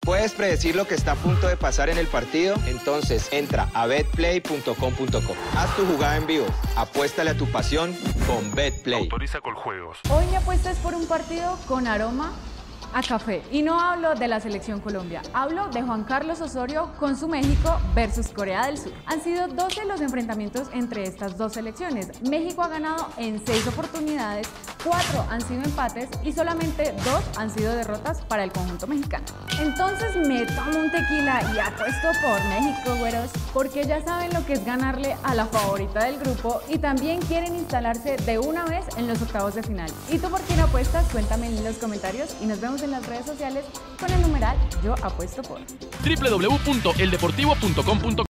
¿Puedes predecir lo que está a punto de pasar en el partido? Entonces entra a betplay.com.co. Haz tu jugada en vivo. Apuéstale a tu pasión con Betplay. Autoriza con juegos. Hoy mi apuesta es por un partido con aroma a café. Y no hablo de la selección Colombia, hablo de Juan Carlos Osorio con su México versus Corea del Sur. Han sido 12 los enfrentamientos entre estas dos selecciones. México ha ganado en 6 oportunidades, 4 han sido empates y solamente 2 han sido derrotas para el conjunto mexicano. Entonces me tomo un tequila y apuesto por México, güeros, porque ya saben lo que es ganarle a la favorita del grupo y también quieren instalarse de una vez en los octavos de final. ¿Y tú por quién apuestas? Cuéntame en los comentarios y nos vemos en las redes sociales con el numeral Yo Apuesto Por. www.eldeportivo.com.co